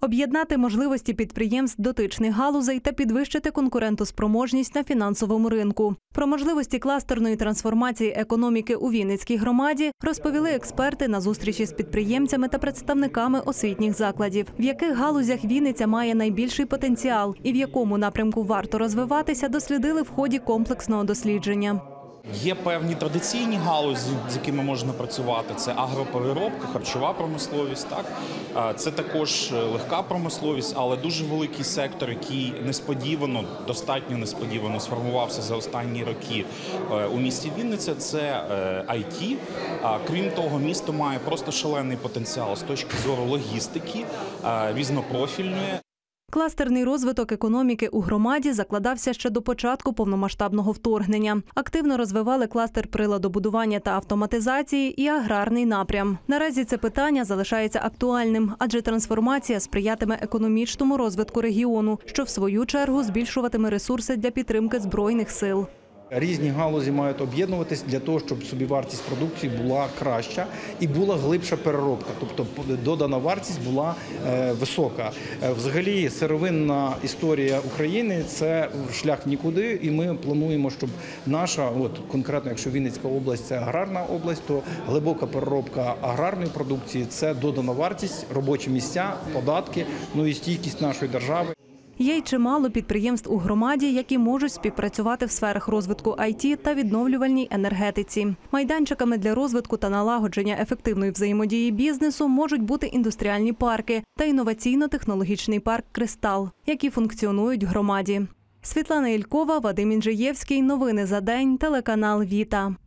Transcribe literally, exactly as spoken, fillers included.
об'єднати можливості підприємств дотичних галузей та підвищити конкурентоспроможність на фінансовому ринку. Про можливості кластерної трансформації економіки у Вінницькій громаді розповіли експерти на зустрічі з підприємцями та представниками освітніх закладів. В яких галузях Вінниця має найбільший потенціал і в якому напрямку варто розвиватися, дослідили в ході комплексного дослідження. Є певні традиційні галузі, з якими можна працювати. Це агропереробка, харчова промисловість. Так? Це також легка промисловість, але дуже великий сектор, який несподівано, достатньо несподівано сформувався за останні роки у місті Вінниця – це ай ті. Крім того, місто має просто шалений потенціал з точки зору логістики, різнопрофільної. Кластерний розвиток економіки у громаді закладався ще до початку повномасштабного вторгнення. Активно розвивали кластер приладобудування та автоматизації і аграрний напрям. Наразі це питання залишається актуальним, адже трансформація сприятиме економічному розвитку регіону, що в свою чергу збільшуватиме ресурси для підтримки Збройних сил. Різні галузі мають об'єднуватись для того, щоб собівартість продукції була краща і була глибша переробка, тобто додана вартість була висока. Взагалі сировинна історія України – це шлях нікуди, і ми плануємо, щоб наша, от конкретно якщо Вінницька область – це аграрна область, то глибока переробка аграрної продукції – це додана вартість, робочі місця, податки, ну і стійкість нашої держави. Є й чимало підприємств у громаді, які можуть співпрацювати в сферах розвитку ай ті та відновлювальній енергетиці. Майданчиками для розвитку та налагодження ефективної взаємодії бізнесу можуть бути індустріальні парки та інноваційно-технологічний парк «Кристал», які функціонують в громаді. Світлана Ількова, Вадим Інжиєвський. Новини за день. Телеканал «Віта».